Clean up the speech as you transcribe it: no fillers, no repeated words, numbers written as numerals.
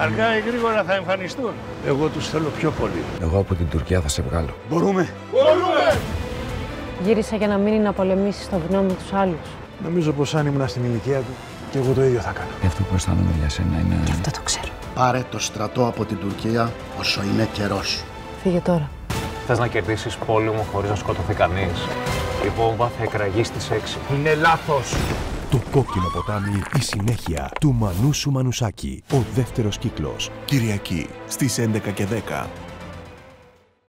Αργά ή γρήγορα θα εμφανιστούν. Εγώ τους θέλω πιο πολύ. Εγώ από την Τουρκία θα σε βγάλω. Μπορούμε. Γύρισα για να μείνει να πολεμήσει στο βουνό με τους άλλους. Νομίζω πως αν ήμουν στην ηλικία του, και εγώ το ίδιο θα έκανα. Αυτό που αισθάνομαι για σένα είναι... Και αυτό το ξέρω. Πάρε το στρατό από την Τουρκία όσο είναι καιρός. Φύγε τώρα. Θες να κερδίσεις πόλεμο χωρίς να σκοτωθεί κανείς? Η βόμβα θα εκραγεί στις 6. Είναι λάθος. Το κόκκινο ποτάμι, η συνέχεια του Μανούσου Μανουσάκη. Ο δεύτερος κύκλος. Κυριακή στις 11:10.